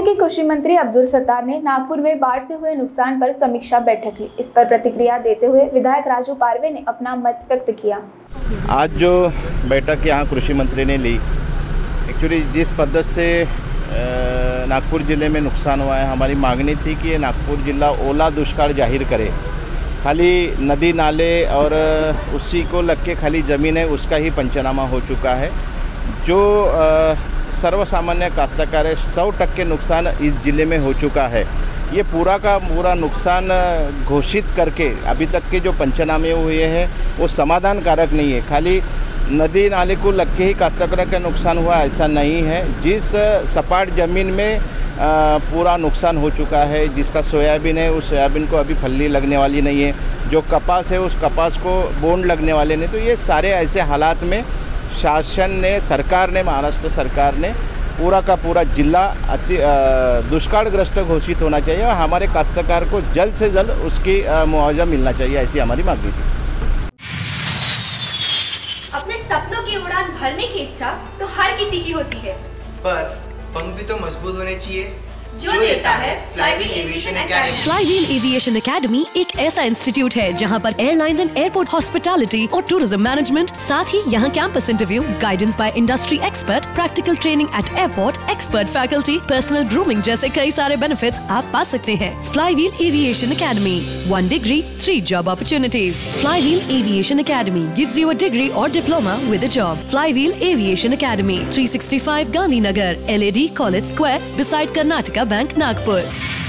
की कृषि मंत्री अब्दुल सत्तार ने नागपुर में बाढ़ से हुए नुकसान पर समीक्षा बैठक ली। इस पर प्रतिक्रिया देते हुए विधायक राजू पारवे ने अपना मत व्यक्त किया। आज जो बैठक यहाँ कृषि मंत्री ने ली, एक्चुअली जिस पद्धति से नागपुर ज़िले में नुकसान हुआ है, हमारी मांगनी थी कि ये नागपुर ज़िला ओला दुष्काल जाहिर करे। खाली नदी नाले और उसी को लग के खाली ज़मीन है, उसका ही पंचनामा हो चुका है। जो सर्वसामान्य काश्तकार है, 100% नुकसान इस ज़िले में हो चुका है। ये पूरा का पूरा नुकसान घोषित करके अभी तक के जो पंचनामे हुए हैं वो समाधान कारक नहीं है। खाली नदी नाले को लग के ही काश्तकार का नुकसान हुआ ऐसा नहीं है। जिस सपाट ज़मीन में पूरा नुकसान हो चुका है, जिसका सोयाबीन है उस सोयाबीन को अभी फल्ली लगने वाली नहीं है, जो कपास है उस कपास को बोंड लगने वाले नहीं। तो ये सारे ऐसे हालात में शासन ने, सरकार ने, महाराष्ट्र सरकार ने पूरा का पूरा जिला दुष्कालग्रस्त घोषित होना चाहिए और हमारे काश्तकार को जल्द से जल्द उसकी मुआवजा मिलना चाहिए, ऐसी हमारी मांग थी। अपने सपनों की उड़ान भरने की इच्छा तो हर किसी की होती है, पर पंख भी तो मजबूत होने चाहिए, जो देता है flywheel aviation academy. Flywheel aviation academy एक ऐसा इंस्टीट्यूट है जहां पर एयरलाइंस एंड एयरपोर्ट हॉस्पिटैलिटी और टूरिज्म मैनेजमेंट, साथ ही यहां campus interview, guidance by industry expert, practical training at airport, expert faculty, personal grooming जैसे कई सारे बेनिफिट्स आप पा सकते हैं। Flywheel aviation academy, 1 degree, 3 job opportunities. Flywheel Aviation Academy gives you a degree or diploma with a job. Flywheel Aviation Academy, 365 Gandhinagar, LAD College Square, beside Karnataka Bank, Nagpur.